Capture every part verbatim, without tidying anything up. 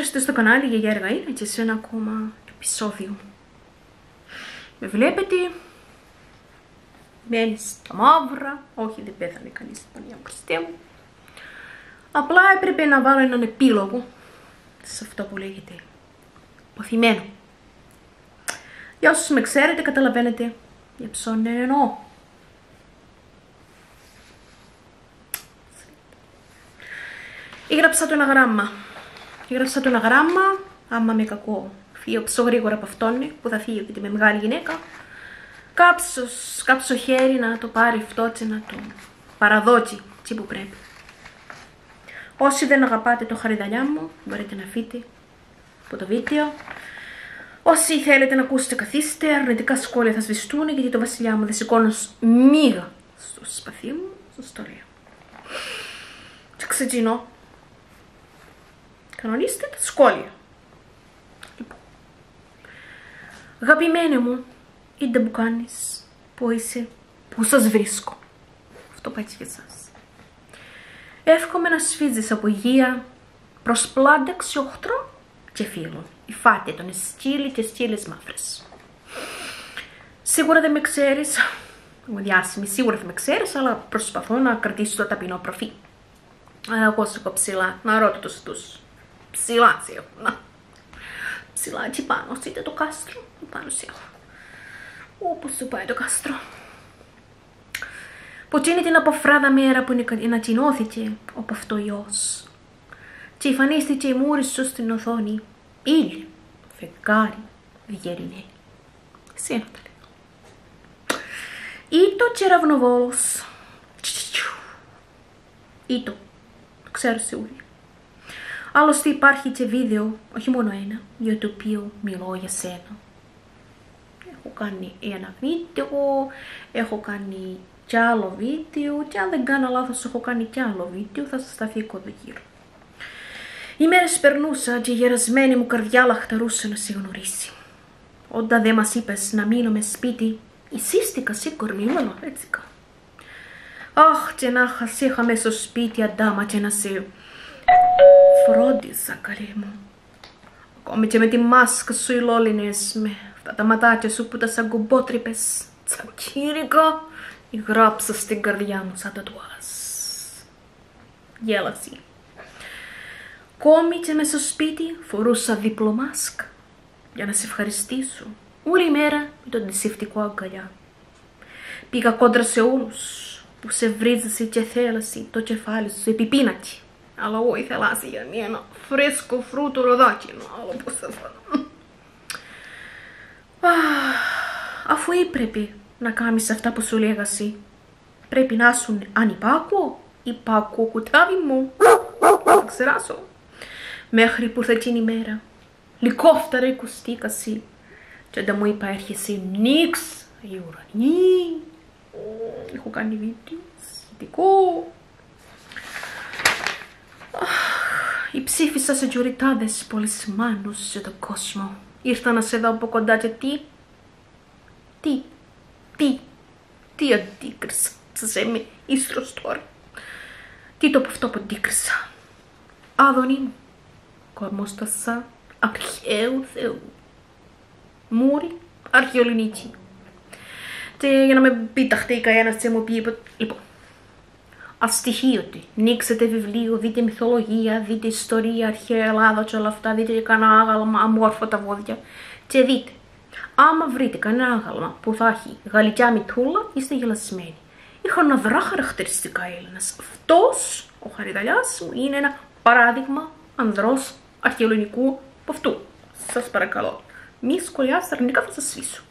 είστε στο κανάλι Γιαγιά Εργαΐνα και σε ένα ακόμα επεισόδιο. Με βλέπετε, μένει στα μαύρα, όχι δεν πέθανε κανείς, Παναγία μου Χριστέ μου. Απλά έπρεπε να βάλω έναν επίλογο σε αυτό που λέγεται ποθημένο. Για όσους με ξέρετε καταλαβαίνετε για ποιον εννοώ. Έγραψα του ένα γράμμα. Έγραψα του ένα γράμμα, άμα με κακό φύγω πιο γρήγορα από αυτόν που θα φύγει γιατί με μεγάλη γυναίκα. Κάψω, κάψω χέρι να το πάρει αυτό και να το παραδώσει έτσι που πρέπει. Όσοι δεν αγαπάτε το χαριδαλιά μου, μπορείτε να φύγετε από το βίντεο. Όσοι θέλετε να ακούσετε καθίστε, αρνητικά σχόλια θα σβηστούν γιατί το βασιλιά μου δεν σηκώνω μίγα στο σπαθί μου, σας το λέω. Και ξεκινώ. Κανονίστε τα σχόλια. Λοιπόν. Αγαπημένε μου, είτε που κάνεις, που είσαι, που σας βρίσκω. Αυτό πάει και εσάς. Εύχομαι να σφίζεις από υγεία προς πλάνταξ οχτρών και φίλων. Υφάτε τον σκύλοι και σκύλες μαύρες. Σίγουρα δεν με ξέρεις, είμαι διάσημη, σίγουρα δεν με ξέρεις, αλλά προσπαθώ να κρατήσω το ταπεινό προφίλ. Εγώ σου έχω ψηλά, να ρώτα τους τους. Ψηλά σε έχω, να. Ψηλά έτσι πάνω, είτε το κάστρο, πάνω σε έχω. Όπως σου πάει το κάστρο. Που εκείνη την αποφράδα μέρα που ανακοινώθηκε ο Παυτοϊός και εμφανίστηκε η μούρη σου στην οθόνη, ήλιο, φεγγάρι, γερινέ. Εσένα τα λέω. Ήτο κεραυνοβόλος. Ήτο. Το ξέρω σίγουρα. Άλλωστε υπάρχει και βίντεο, όχι μόνο ένα, για το οποίο μιλώ για σένα. Έχω κάνει ένα βίντεο, έχω κάνει κι άλλο βίντεο και αν δεν κάνω λάθος έχω κάνει κι άλλο βίντεο, θα σας τα αφήσω εδώ γύρω. Οι μέρες περνούσα και η γερασμένη μου καρδιά λαχταρούσε να σε γνωρίσει. Όταν δεν μας είπες να μείνουμε σπίτι, εισίστηκα σε κορμιόλα, έτσι κα. Αχ, και να είχαμε στο σπίτι αντάμα και να σε φρόντιζα, καλή μου. Ακόμη και με τη μάσκα σου οι λόλινες, με αυτά τα ματάκια σου που τα σαν κουμπότρυπες, τσακύρικα, γράψα στην καρδιά μου σαν τατουάζ. Γέλαση. Ακόμη και μέσα στο σπίτι φορούσα δίπλο μάσκα για να σε ευχαριστήσω όλη μέρα με τον αντισηπτικό αγκαλιά. Πήγα κόντρα σε όλους που σε βρίζασε και θέλασε το κεφάλι σου επιπίνατη. Αλλά εγώ ήθελα για μí ένα φρέσκο φρούτο ροδάκινο, άλλο πως θα φάνω. Αφού έπρεπε να κάνεις αυτά που σου λέγασαι, πρέπει να ήσουν ανυπάκουο, υπάκουο κουτάβι μου. Θα ξεράσω. Μέχρι που ήρθε εκείνη η μέρα, λικόφταρα εικοστήκασαι και όταν μου είπα έρχεσαι νίξ, η ουρανή. Έχω κάνει βίντεο σχετικό. Η ψήφισα σε γιοριτάδες πολυσημάνους σε τον κόσμο. Ήρθα να σε δω από κοντά και τι, τι, τι, τι αντίκρισα. Σας είμαι ίστρος τώρα. Τι το από αυτό που αντίκρισα. Άδωνη μου, κορμόστασα αρχαίου Θεού. Μούρι, αρχαιολινίκη. Και για να με πίταχτε κανένας και μου πει, λοιπόν, αστοιχείωτη. Νίξετε βιβλίο, δείτε μυθολογία, δείτε ιστορία, αρχαία Ελλάδα και όλα αυτά, δείτε κανένα άγαλμα, αμόρφωτα βόδια και δείτε. Άμα βρείτε κανένα άγαλμα που θα έχει γαλλικιά μυθούλα, είστε γελασμένοι. Είχα ναδρά χαρακτηριστικά Έλληνας. Αυτός, ο Χαριδαλιάς μου, είναι ένα παράδειγμα ανδρός αρχαιοελληνικού από αυτού. Σας παρακαλώ. Μη σχολιάσετε αρνητικά, θα σας σβήσω.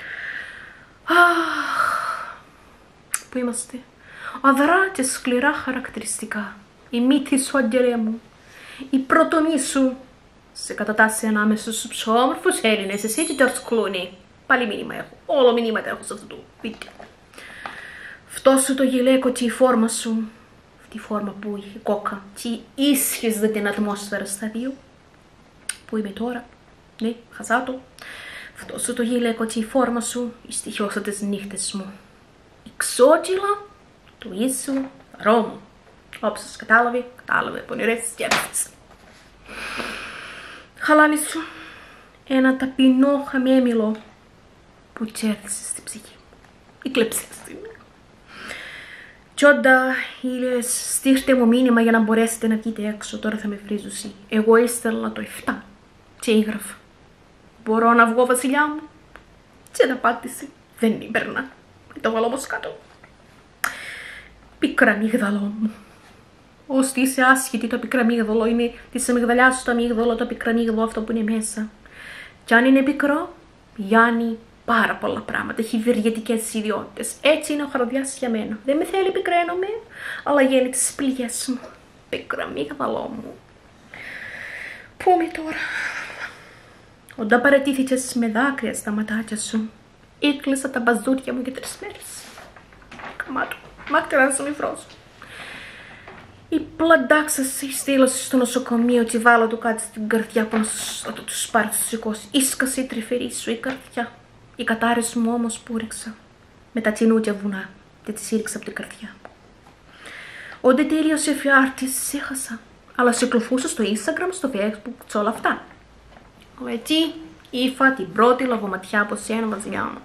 Αχ, πού είμαστε. Αδρά και σκληρά χαρακτηριστικά. Η μύτη σου, αγγελέ μου. Η πρωτομή σου σε κατατάσσει ανάμεσα στους πιο όμορφους Έλληνες. Εσύ και Τζορτζ Κλούνι. Πάλι μήνυμα έχω. Όλο μηνύματα έχω σε αυτό το βίντεο. Αυτό σου το γυλαίκο και η φόρμα σου. Αυτή η φόρμα που είχε κόκα. Και ίσχυζε την ατμόσφαιρα στα δύο. Πού είμαι τώρα. Ναι, χαζά το. Αυτό σου το γυλαίκο και η φόρμα σου. Στοιχιώσα τις νύχτες μου. Η ξότζιλα του Ιησού Ρώμου. Όποιος κατάλαβε, κατάλαβε πονηρές σκέψεις. Χαλάλι σου ένα ταπεινό χαμέμιλο που κέρδισε στη ψυχή μου. Η κλεψία στιγμή. Τσόντα, ήλιες, στείλτε μου μήνυμα για να μπορέσετε να βγείτε έξω. Τώρα θα με βρίζουσει. Εγώ έστελνα το εφτά και έγραφα. Μπορώ να βγω, βασιλιά μου? Και τα πάτησε. Δεν ήπαιρνα. Το βάλω όμως κάτω. Πίκρα αμύγδαλό μου. Ώστι είσαι άσχετη, το πικραμύγδαλο είναι της αμυγδαλιάς το αμύγδαλο, το πικραμύγδαλο αυτό που είναι μέσα. Κι αν είναι πικρό, πιάνει πάρα πολλά πράγματα. Έχει ευεργετικές ιδιότητες. Έτσι είναι ο χαρδιάς για μένα. Δεν με θέλει, πικραίνομαι, αλλά γίνει τις πληγές μου. Πικραμύγδαλό μου. Πού είμαι τώρα? Όταν παρατήθηκες με δάκρυα στα ματάκια σου, έκλεισα τα μπαζούτια μου για τρεις μέρες. Καμάτω, μάκτερα να σου μυφρώσω. Η πλαντάξα σε στείλωσε στο νοσοκομείο και βάλω του κάτι στην καρδιά που να το τους πάρει στο σηκώσει. Ίσκασε η τρυφερή σου η καρδιά. Οι κατάρες μου όμως που ρίξα με τα τσινούτια βουνά και τις ρίξα από την καρδιά μου. Όταν τέλειωσε η φιάρτης, έχασα. Αλλά σε κλουφούσα στο Instagram, στο Facebook και όλα αυτά. Έτσι είχα την πρώτη λογοματιά από σένα, βασιλιά μου.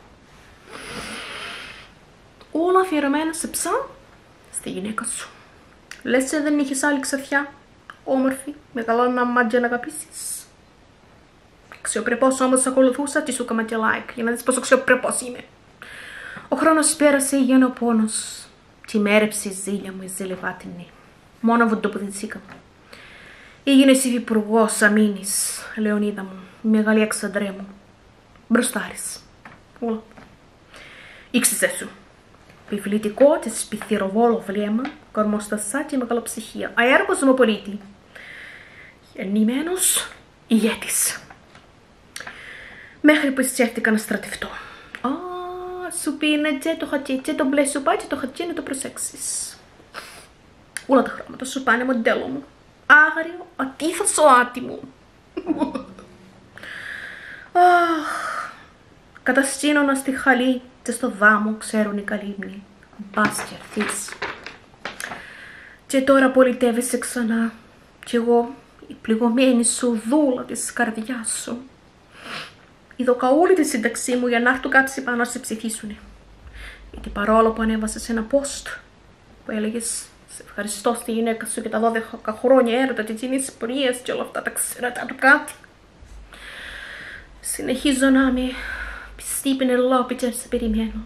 Όλα αφιερωμένα σε ψά, στη γυναίκα σου. Λες δεν είχες άλλη ξαφιά, όμορφη, με καλό να μάτια να αγαπήσεις. Αξιοπρεπώς όμως ακολουθούσα και σου έκανα και like, για να δεις πόσο αξιοπρεπώς είμαι. Ο χρόνος πέρασε, έγινε ο πόνος. Και μέρεψε η ζήλια μου, η ζηλευάτινη. Μόνο βοντοποδητσίκα μου. Έγινες υφυπουργός αμήνης, Λεωνίδα μου, μεγάλη εξαντρέ μου. Μπροστάρης. Όλα. Ήξιζε σου. Επιβλητικό και σπιθυροβόλο βλέμμα, κορμοστασά και μεγαλοψυχία. Αέργος δημοπολίτη. Γεννημένος ηγέτης. Μέχρι που εισέρθηκα να στρατευτώ. Α, σου πει και το χατσί, και το μπλε σου πάει και το χατσί να το προσέξεις. Όλα τα χρώματα σου πάνε μοντέλο μου. Άγριο, ατίθασο άτιμο. Αχ, καταστήνωνα στη χαλή και στο δάμο ξέρουν οι καλύμνοι. Μπας και έρθεις. Και τώρα πολιτεύεσαι ξανά. Κι εγώ, η πληγωμένη σου δούλα της καρδιάς σου. Είδω καούλη τη σύνταξή μου για να έρθουν κάποιοι πάνω να σε ψηφίσουνε. Γιατί παρόλο που ανέβασες ένα post που έλεγες σε ευχαριστώ στη γυναίκα σου για τα δώδεκα χρόνια έρωτα, τη κοινή πορεία και όλα αυτά τα ξέρετε από κάτι. Συνεχίζω να είμαι πιστή Πενελόπη και σε περιμένω.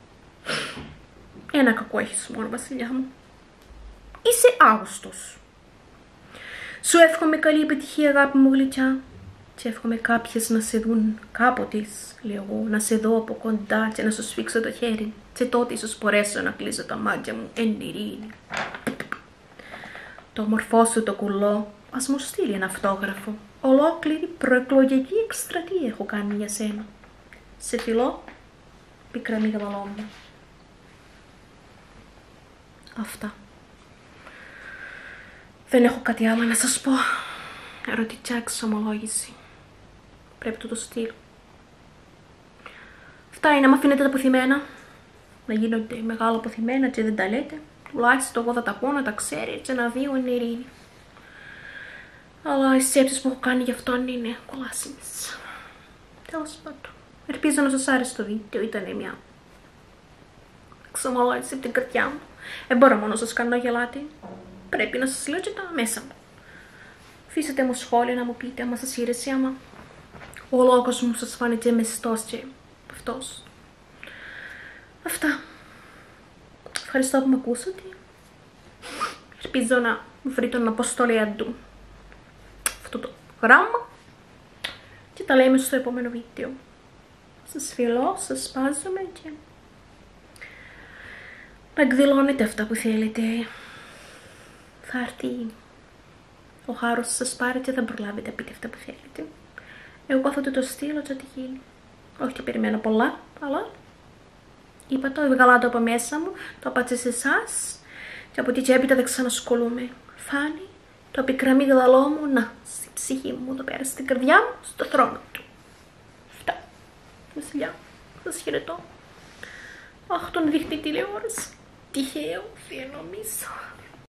Ένα κακό έχεις μόνο, βασιλιά μου. Είσαι άγουστος. Σου εύχομαι καλή επιτυχία, αγάπη μου γλυκιά. Και εύχομαι κάποιες να σε δουν κάποτε, λέω εγώ, να σε δω από κοντά και να σου σφίξω το χέρι. Και τότε ίσως μπορέσω να κλείσω τα μάτια μου εν ειρήνη. Το όμορφό σου το κουλό, ας μου στείλει ένα αυτόγραφο. Ολόκληρη προεκλογική εκστρατεία έχω κάνει για σένα. Σε φιλώ, πίκρα μυγδαλό μου. Αυτά. Δεν έχω κάτι άλλο να σας πω. Ερωτικά εξομολόγηση. Πρέπει να το στείλω. Αυτά είναι, άμα αφήνετε τα αποθυμένα, να γίνονται μεγάλα αποθυμένα και δεν τα λέτε, τουλάχιστον εγώ θα τα πω, να τα ξέρει και να δει εν ειρήνη. Αλλά οι σκέψεις που έχω κάνει γι' αυτόν είναι κολάσιμες. Τέλος πάντων. Ελπίζω να σας άρεσε το βίντεο, ήταν μια εξομολόγηση από την καρδιά μου. Δεν μπορώ μόνο να σας κάνω να γελάτε. Πρέπει να σας λέω και τα μέσα μου. Αφήσετε μου σχόλια να μου πείτε άμα σας ήρεσε, άμα ο λόγος μου σας φάνηκε μεστός και αυτός. Αυτά. Ευχαριστώ που με ακούσατε. Ελπίζω να βρει τον αποστολέα του αυτό το γράμμα και τα λέμε στο επόμενο βίντεο. Σας φιλώ, σας σπάζομαι και να εκδηλώνετε αυτά που θέλετε. Θα έρθει ο χάρος σας πάρει και θα προλάβετε να πείτε αυτά που θέλετε. Εγώ θα το το στείλω και ό,τι γίνει. Όχι και περιμένω πολλά, αλλά είπα το, έβγαλα το από μέσα μου, το είπα σε εσάς και από εκεί έπειτα δεν ξανασχολούμαι. Φάνη το πικραμύγδαλό μου, να, στη ψυχή μου, εδώ πέρα στην καρδιά μου, στο θρόνο του. Αυτά. Βασιλιά, σας χαιρετώ. Αχ, τον δείχνει τηλεόραση. Τυχαίο, δεν νομίζω.